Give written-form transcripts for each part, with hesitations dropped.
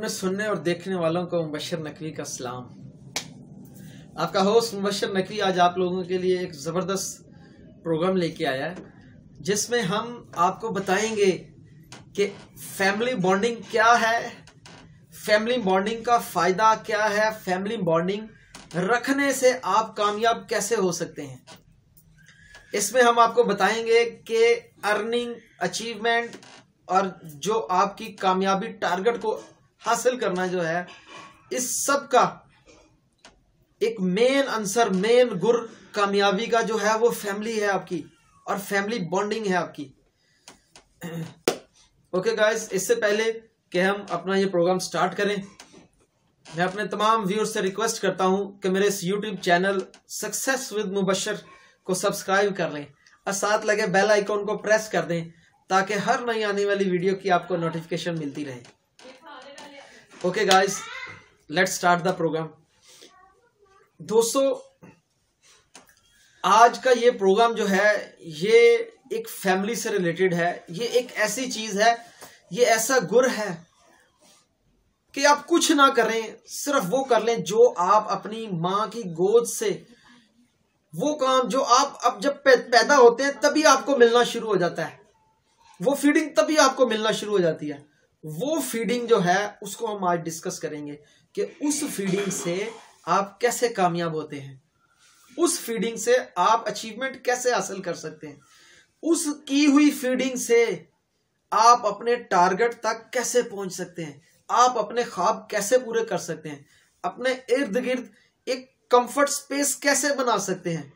अपने सुनने और देखने वालों को मुबशर नकवी का सलाम। आपका होस्ट मुबशर नकवी आज आप लोगों के लिए एक ज़बरदस्त प्रोग्राम लेके आया है, जिसमें हम आपको बताएंगे कि फैमिली बॉन्डिंग क्या है, फैमिली बॉन्डिंग का फ़ायदा क्या है, फैमिली बॉन्डिंग रखने से आप कामयाब कैसे हो सकते हैं। इसमें हम आपको बताएंगे कि अर्निंग, अचीवमेंट और जो आपकी कामयाबी टारगेट को हासिल करना जो है, इस सब का एक मेन आंसर, मेन गुर कामयाबी का जो है वो फैमिली है आपकी, और फैमिली बॉन्डिंग है आपकी। ओके गाइस, इससे पहले कि हम अपना ये प्रोग्राम स्टार्ट करें, मैं अपने तमाम व्यूअर्स से रिक्वेस्ट करता हूं कि मेरे इस YouTube channel success with Mubashir को सब्सक्राइब कर लें और साथ लगे बेल आइकॉन को प्रेस कर दें, ताकि हर नई आने वाली वीडियो की आपको नोटिफिकेशन मिलती रहे। Okay guys, let's start the program. दोस्तों, आज का ये प्रोग्राम जो है ये एक फैमिली से रिलेटेड है। ये एक ऐसी चीज है, ये ऐसा गुर है कि आप कुछ ना करें, सिर्फ वो कर लें जो आप अपनी माँ की गोद से, वो काम जो आप अब जब पैदा होते हैं तभी आपको मिलना शुरू हो जाता है, वो फीडिंग तभी आपको मिलना शुरू हो जाती है। वो फीडिंग जो है उसको हम आज डिस्कस करेंगे कि उस फीडिंग से आप कैसे कामयाब होते हैं, उस फीडिंग से आप अचीवमेंट कैसे हासिल कर सकते हैं, उस की हुई फीडिंग से आप अपने टारगेट तक कैसे पहुंच सकते हैं, आप अपने ख्वाब कैसे पूरे कर सकते हैं, अपने इर्द गिर्द एक कंफर्ट स्पेस कैसे बना सकते हैं।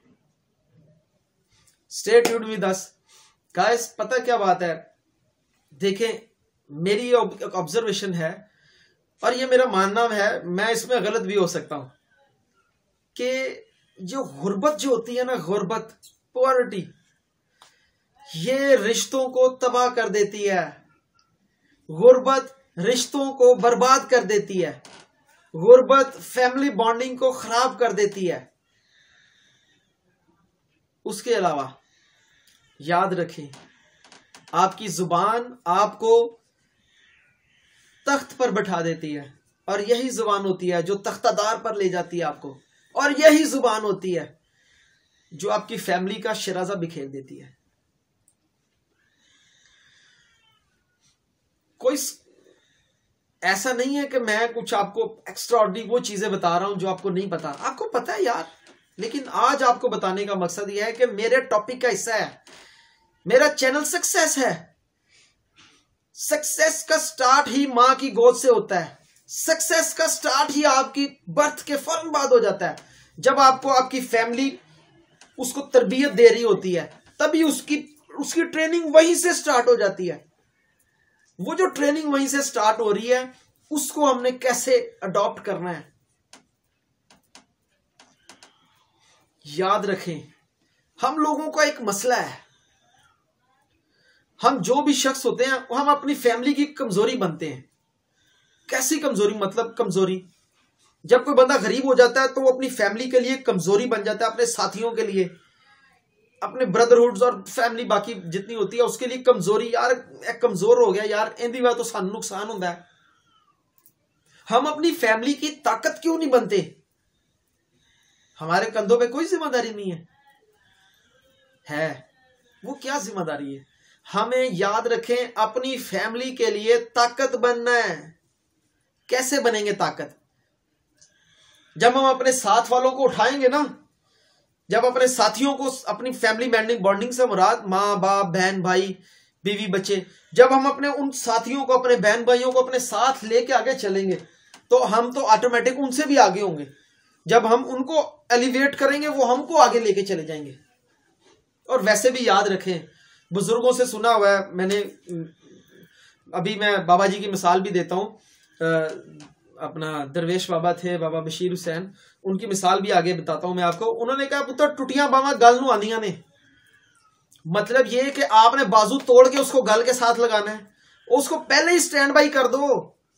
Stay tuned with us guys. पता क्या बात है, देखें, मेरी ये ऑब्जर्वेशन है और ये मेरा मानना है, मैं इसमें गलत भी हो सकता हूं, कि जो गुर्बत जो होती है ना, गुर्बत, पॉवर्टी, ये रिश्तों को तबाह कर देती है। गुर्बत रिश्तों को बर्बाद कर देती है। गुर्बत फैमिली बॉन्डिंग को खराब कर देती है। उसके अलावा याद रखें, आपकी जुबान आपको तख्त पर बैठा देती है, और यही जुबान होती है जो तख्तादार पर ले जाती है आपको, और यही जुबान होती है जो आपकी फैमिली का शराजा बिखेर देती है। कोई ऐसा नहीं है कि मैं कुछ आपको एक्स्ट्रा ऑर्डिनरी वो चीजें बता रहा हूं जो आपको नहीं पता, आपको पता है यार, लेकिन आज आपको बताने का मकसद यह है कि मेरे टॉपिक का हिस्सा है, मेरा चैनल सक्सेस है। सक्सेस का स्टार्ट ही मां की गोद से होता है। सक्सेस का स्टार्ट ही आपकी बर्थ के फौरन बाद हो जाता है, जब आपको आपकी फैमिली उसको तरबियत दे रही होती है, तभी उसकी ट्रेनिंग वहीं से स्टार्ट हो जाती है। वो जो ट्रेनिंग वहीं से स्टार्ट हो रही है, उसको हमने कैसे अडॉप्ट करना है। याद रखें, हम लोगों का एक मसला है, हम जो भी शख्स होते हैं हम अपनी फैमिली की कमजोरी बनते हैं। कैसी कमजोरी? मतलब कमजोरी, जब कोई बंदा गरीब हो जाता है तो वो अपनी फैमिली के लिए कमजोरी बन जाता है, अपने साथियों के लिए, अपने ब्रदरहुड्स और फैमिली बाकी जितनी होती है उसके लिए कमजोरी। यार एक कमजोर हो गया यार, इंदी बात तो सानू नुकसान होता है। हम अपनी फैमिली की ताकत क्यों नहीं बनते? हमारे कंधों पे कोई जिम्मेदारी नहीं है। वो क्या जिम्मेदारी है? हमें याद रखें, अपनी फैमिली के लिए ताकत बनना है। कैसे बनेंगे ताकत? जब हम अपने साथ वालों को उठाएंगे ना, जब अपने साथियों को, अपनी फैमिली बॉन्डिंग से मुराद माँ बाप, बहन भाई, बीवी बच्चे, जब हम अपने उन साथियों को, अपने बहन भाइयों को अपने साथ लेके आगे चलेंगे तो हम तो ऑटोमेटिक उनसे भी आगे होंगे। जब हम उनको एलिवेट करेंगे वो हमको आगे लेके चले जाएंगे। और वैसे भी याद रखें, बुजुर्गों से सुना हुआ है मैंने, अभी मैं बाबा जी की मिसाल भी देता हूँ, अपना दरवेश बाबा थे, बाबा बशीर हुसैन, उनकी मिसाल भी आगे बताता हूं मैं आपको। उन्होंने कहा, पुत्र टुटियां बावा गल नू आंदियां ने। मतलब ये कि आपने बाजू तोड़ के उसको गल के साथ लगाना है, उसको पहले ही स्टैंड बाई कर दो।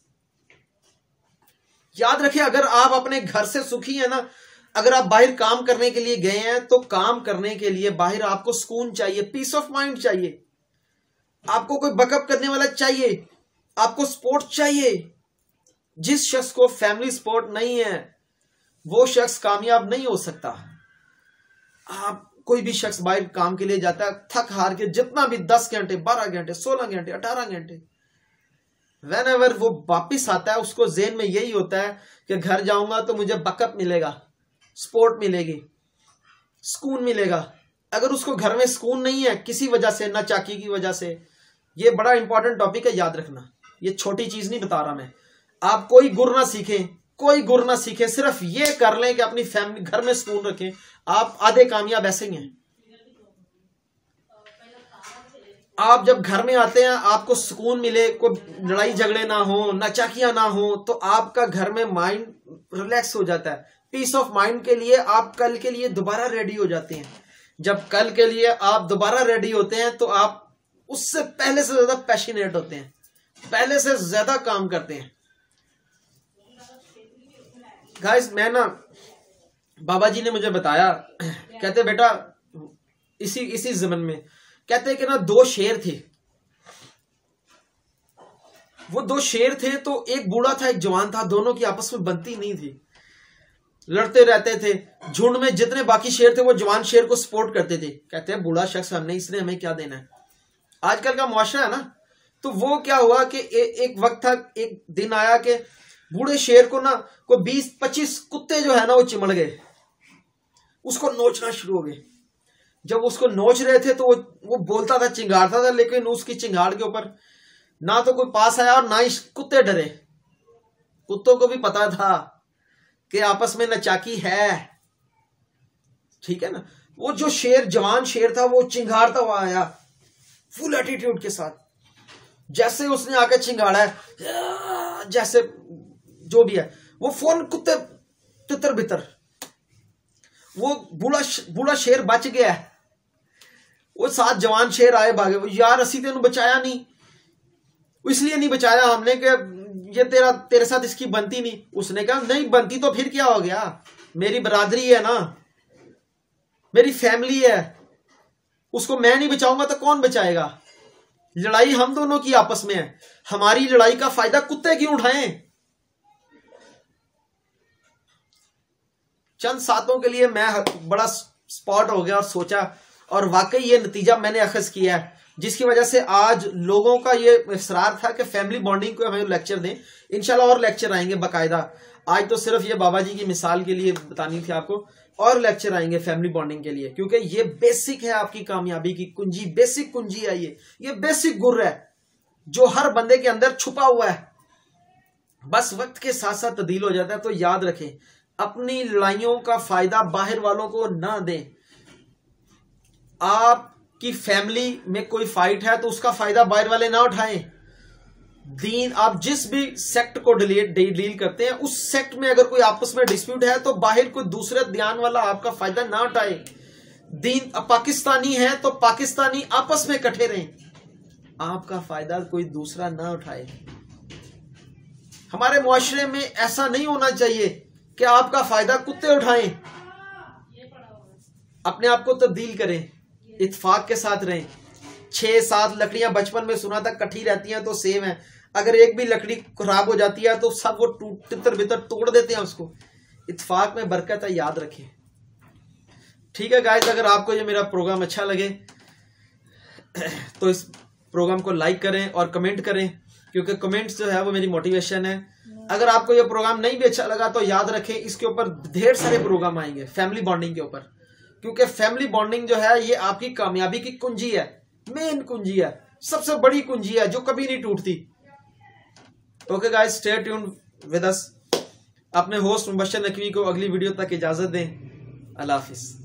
याद रखिए, अगर आप अपने घर से सुखी है ना, अगर आप बाहर काम करने के लिए गए हैं तो काम करने के लिए बाहर आपको सुकून चाहिए, पीस ऑफ माइंड चाहिए, आपको कोई बकअप करने वाला चाहिए, आपको सपोर्ट चाहिए। जिस शख्स को फैमिली सपोर्ट नहीं है वो शख्स कामयाब नहीं हो सकता। आप कोई भी शख्स बाहर काम के लिए जाता है, थक हार के जितना भी 10 घंटे 12 घंटे 16 घंटे 18 घंटे, व्हेनेवर वो वापिस आता है उसको ज़हन में यही होता है कि घर जाऊंगा तो मुझे बकअप मिलेगा, सपोर्ट मिलेगी, सुकून मिलेगा। अगर उसको घर में सुकून नहीं है किसी वजह से, ना चाकी की वजह से, ये बड़ा इंपॉर्टेंट टॉपिक है, याद रखना। ये छोटी चीज नहीं बता रहा मैं। आप कोई गुर ना सीखें, कोई गुर ना सीखें, सिर्फ ये कर लें कि अपनी फैमिली घर में सुकून रखें, आप आधे कामयाब ऐसे ही हैं। आप जब घर में आते हैं आपको सुकून मिले, कोई लड़ाई झगड़े ना हो, नचाकियां ना हो, तो आपका घर में माइंड रिलैक्स हो जाता है। पीस ऑफ माइंड के लिए आप कल के लिए दोबारा रेडी हो जाते हैं। जब कल के लिए आप दोबारा रेडी होते हैं तो आप उससे पहले से ज्यादा पैशनेट होते हैं, पहले से ज्यादा काम करते हैं। गाइस, मैं ना, बाबा जी ने मुझे बताया, कहते बेटा इसी जमन में, कहते कि ना 2 शेर थे। वो 2 शेर थे तो एक बूढ़ा था एक जवान था, दोनों की आपस में बनती नहीं थी, लड़ते रहते थे। झुंड में जितने बाकी शेर थे वो जवान शेर को सपोर्ट करते थे। कहते हैं बूढ़ा शख्स हमने, इसने हमें क्या देना है। आजकल का मुआशरा है ना, तो वो क्या हुआ कि एक वक्त था, एक दिन आया कि बूढ़े शेर को ना को 20-25 कुत्ते जो है ना वो चिमड़ गए, उसको नोचना शुरू हो गए। जब उसको नोच रहे थे तो वो बोलता था, चिंगारता था, लेकिन उसकी चिंगाड़ के ऊपर ना तो कोई पास आया और ना ही कुत्ते डरे। कुत्तों को भी पता था कि आपस में नचाकी है, ठीक है ना। वो जो शेर, जवान शेर था, वो चिंगारता हुआ आया फुल एटीट्यूड के साथ। जैसे उसने आकर चिंगाड़ा है, जैसे जो भी है, वो फोन कुत्ते तितर बितर। वो बूढ़ा शेर बच गया है, वो 7 जवान शेर आए भागे। वो यार असी तेन बचाया नहीं, इसलिए नहीं बचाया हमने कि ये तेरे साथ इसकी बनती नहीं। उसने कहा नहीं बनती तो फिर क्या हो गया, मेरी बरादरी है ना, मेरी फैमिली है, उसको मैं नहीं बचाऊंगा तो कौन बचाएगा। लड़ाई हम दोनों की आपस में है, हमारी लड़ाई का फायदा कुत्ते क्यों उठाएं। चंद सातों के लिए मैं बड़ा स्पॉट हो गया और सोचा, और वाकई ये नतीजा मैंने अखज़ किया है, जिसकी वजह से आज लोगों का ये इसरार था कि फैमिली बॉन्डिंग को हमें लेक्चर दें। इंशाल्लाह और लेक्चर आएंगे बाकायदा। आज तो सिर्फ ये बाबा जी की मिसाल के लिए बतानी थी आपको, और लेक्चर आएंगे फैमिली बॉन्डिंग के लिए, क्योंकि ये बेसिक है आपकी कामयाबी की कुंजी, बेसिक कुंजी है ये बेसिक गुर है जो हर बंदे के अंदर छुपा हुआ है, बस वक्त के साथ साथ तब्दील हो जाता है। तो याद रखें, अपनी लड़ाइयों का फायदा बाहर वालों को ना दें। आपकी फैमिली में कोई फाइट है तो उसका फायदा बाहर वाले ना उठाएं। दीन, आप जिस भी सेक्ट को डील करते हैं, उस सेक्ट में अगर कोई आपस में डिस्प्यूट है तो बाहर कोई दूसरे ध्यान वाला आपका फायदा ना उठाए। दीन पाकिस्तानी है तो पाकिस्तानी आपस में इकट्ठे रहें, आपका फायदा कोई दूसरा ना उठाए। हमारे मुआशरे में ऐसा नहीं होना चाहिए कि आपका फायदा कुत्ते उठाएं। अपने आप को तब्दील करें, इत्तेफाक के साथ रहें। 6-7 लकड़ियां बचपन में सुना था इकट्ठी रहती हैं तो सेम है, अगर एक भी लकड़ी खराब हो जाती है तो सब वो तितर बितर तोड़ देते हैं उसको। इत्तेफाक में बरकत है, याद रखें। ठीक है गाइस, अगर आपको ये मेरा प्रोग्राम अच्छा लगे तो इस प्रोग्राम को लाइक करें और कमेंट करें, क्योंकि कमेंट्स जो है वो मेरी मोटिवेशन है। अगर आपको ये प्रोग्राम नहीं भी अच्छा लगा तो याद रखें, इसके ऊपर ढेर सारे प्रोग्राम आएंगे फैमिली बॉन्डिंग के ऊपर, क्योंकि फैमिली बॉन्डिंग जो है ये आपकी कामयाबी की कुंजी है, मेन कुंजी है, सबसे बड़ी कुंजी है जो कभी नहीं टूटती। Okay guys, stay tuned with us. अपने होस्ट मुबश्शिर नकवी को अगली वीडियो तक इजाजत दें। अल्लाह हाफिज।